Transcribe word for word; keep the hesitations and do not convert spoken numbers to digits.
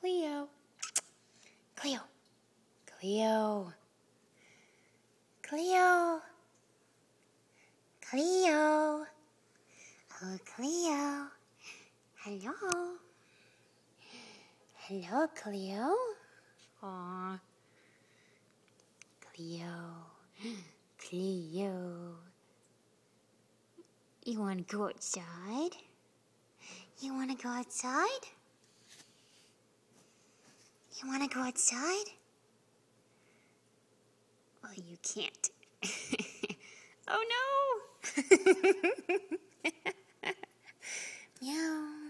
Cleo. Cleo. Cleo. Cleo. Cleo. Oh, Cleo. Hello. Hello, Cleo. Aw. Cleo. Cleo. You want to go outside? You want to go outside? You want to go outside? Well, you can't. Oh, no! Meow.